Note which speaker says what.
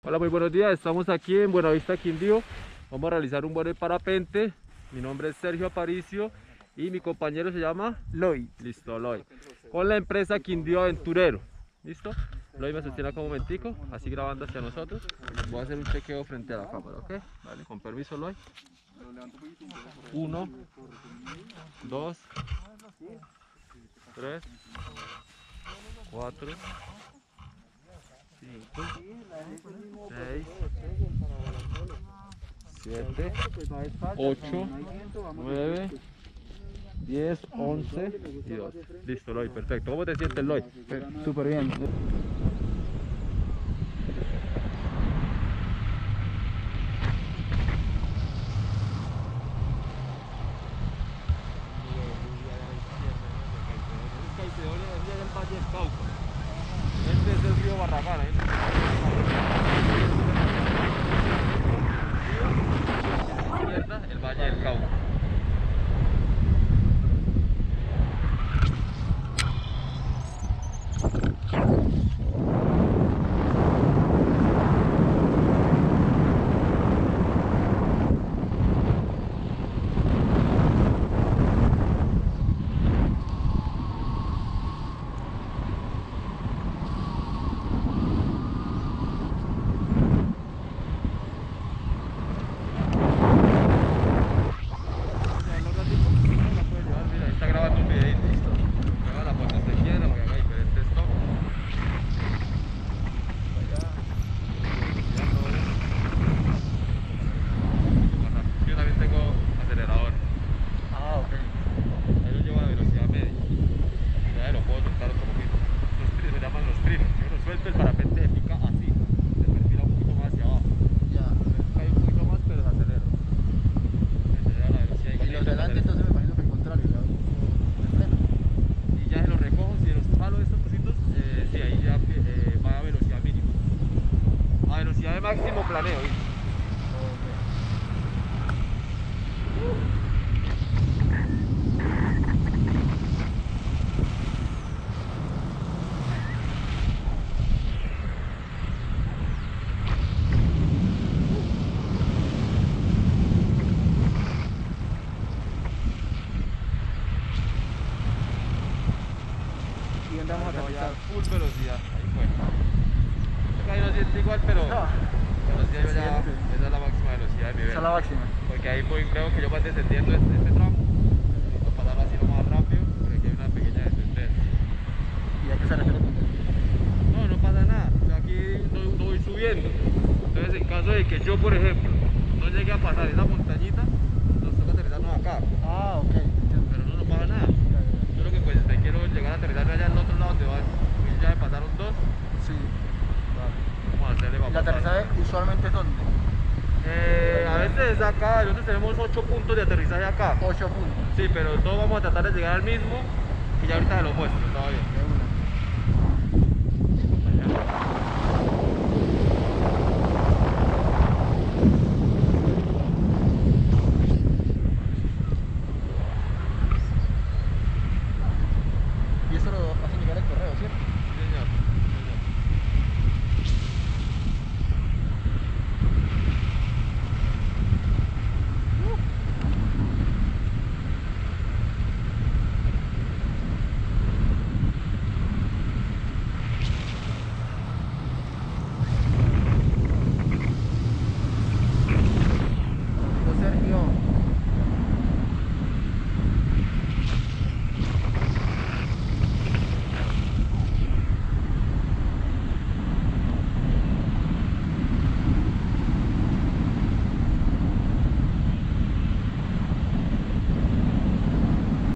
Speaker 1: Hola, muy buenos días. Estamos aquí en Buenavista, Quindío. Vamos a realizar un vuelo de parapente. Mi nombre es Sergio Aparicio y mi compañero se llama
Speaker 2: Lloyd.
Speaker 1: Listo, Lloyd. Con la empresa Quindío Aventurero. ¿Listo? Lloyd me sostiene acá un momentico, así grabando hacia nosotros. Voy a hacer un chequeo frente a la cámara, ¿ok? Vale, con permiso, Lloyd. 1, 2, 3, 4, 5, 6, 7, 8, 9, 10, 11 y 12. Listo, Lloyd, perfecto. ¿Cómo te sientes, Lloyd?
Speaker 2: Súper bien.
Speaker 1: Este es el río Barragán, el Valle del Cauca. Suelto el parapente de pica así, se perfila un poquito más hacia abajo.
Speaker 2: Ya.
Speaker 1: Cae un poquito más, pero se acelera. Se acelera la velocidad.
Speaker 2: Y los de adelante entonces me imagino que el contrario, ¿no? El freno.
Speaker 1: Y ya se los recojo, si los jalo estos cositos, sí, ahí ya va a velocidad mínima. A velocidad de máximo planeo, ¿viste?
Speaker 2: Y andamos a
Speaker 1: No, ya
Speaker 2: aterrizar.
Speaker 1: full velocidad, ahí fue. Acá no siento igual, pero
Speaker 2: No.
Speaker 1: velocidad yo ya, esa es la máxima velocidad de mi
Speaker 2: Esa es la
Speaker 1: vela.
Speaker 2: máxima.
Speaker 1: Porque ahí voy, creo que yo voy descendiendo este tramo, necesito pasarlo así lo más rápido, porque aquí hay una pequeña descendencia.
Speaker 2: ¿Y a qué se refiere con eso?
Speaker 1: No, no pasa nada, o sea, aquí no voy subiendo. Entonces, en caso de que yo, por ejemplo, no llegue a pasar esa montañita, nos toca aterrizarnos acá.
Speaker 2: Ah, ok. Entiendo.
Speaker 1: Pero no pasa nada.
Speaker 2: Ya, ya.
Speaker 1: Yo lo que pues te quiero llegar a aterrizarme allá al otro lado donde vas, porque ya me pasaron dos.
Speaker 2: Sí. Vale.
Speaker 1: Vamos a hacerle
Speaker 2: ¿Y
Speaker 1: para
Speaker 2: el
Speaker 1: pasar.
Speaker 2: aterrizaje usualmente es dónde?
Speaker 1: A veces es acá, nosotros tenemos 8 puntos de aterrizaje acá.
Speaker 2: 8 puntos.
Speaker 1: Sí, pero todos vamos a tratar de llegar al mismo y ya ahorita se lo muestro, está bien.